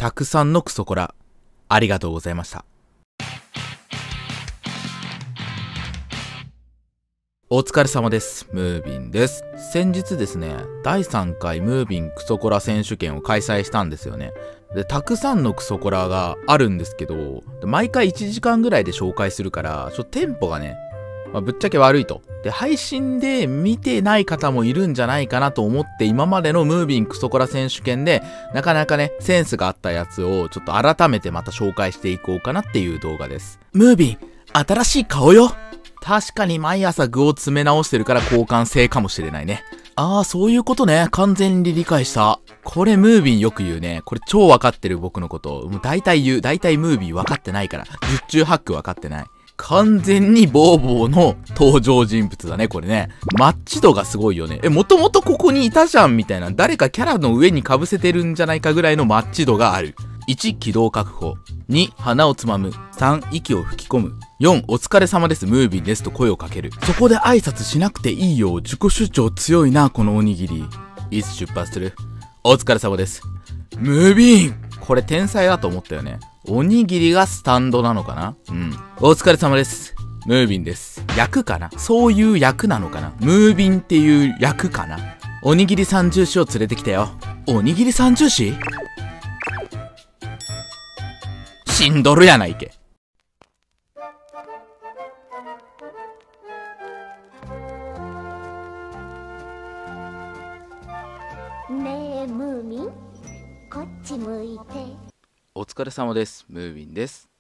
たくさんのクソコラ、ありがとうございました。お疲れ様です。ムービンです。先日ですね、第3回ムービンクソコラ選手権を開催したんですよね。で、たくさんのクソコラがあるんですけど、毎回1時間ぐらいで紹介するから、テンポがね、ぶっちゃけ悪いと。で、配信で見てない方もいるんじゃないかなと思って、今までのムービンクソコラ選手権で、なかなかね、センスがあったやつをちょっと改めてまた紹介していこうかなっていう動画です。ムービン、新しい顔よ。確かに毎朝具を詰め直してるから交換性かもしれないね。ああ、そういうことね。完全に理解した。これムービンよく言うね。これ超わかってる僕のこと。もう大体言う。大体ムービンわかってないから。十中八九わかってない。完全にボーボーの登場人物だね、これね。マッチ度がすごいよね。もともとここにいたじゃんみたいな。誰かキャラの上に被せてるんじゃないかぐらいのマッチ度がある。1、軌道確保。2、鼻をつまむ。3、息を吹き込む。4、お疲れ様です、ムービンですと声をかける。そこで挨拶しなくていいよ。自己主張強いな、このおにぎり。いつ出発する？お疲れ様です。ムービン！これ天才だと思ったよね。おにぎりがスタンドなのかな？うん。お疲れ様です。ムービンです。役かな？そういう役なのかな？ムービンっていう役かな？おにぎり三重士を連れてきたよ。おにぎり三重士？死んどるやないけ。 ねえムーミン、こっち向いて。 お疲れ様です。ムービンです。